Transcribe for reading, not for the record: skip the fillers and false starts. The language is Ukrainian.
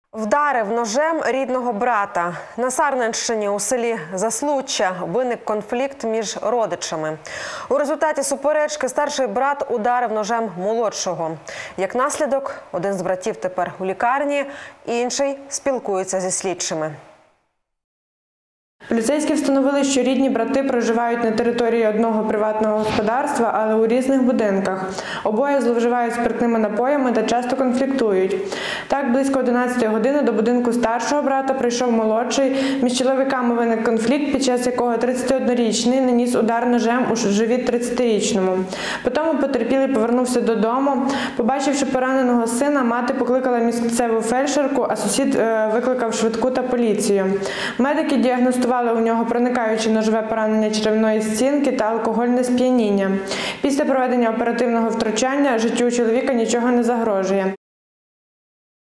Вдарив ножем рідного брата. На Сарненщині у селі Заслуччя виник конфлікт між родичами. У результаті суперечки старший брат ударив ножем молодшого. Як наслідок, один з братів тепер у лікарні, інший спілкується зі слідчими. Поліцейські встановили, що рідні брати проживають на території одного приватного господарства, але у різних будинках. Обоє зловживають спиртними напоями та часто конфліктують. Так, близько 11-ї години до будинку старшого брата прийшов молодший. Між чоловіками виник конфлікт, під час якого 31-річний наніс удар ножем у живіт 30-річному. Потім потерпілий повернувся додому. Побачивши пораненого сина, мати покликала місцеву фельдшерку, а сусід викликав швидку та поліцію. Медики діагностували у нього проникаюче ножове поранення черевної стінки та алкогольне сп'яніння. Після проведення оперативного втручання життю чоловіка нічого не загрожує.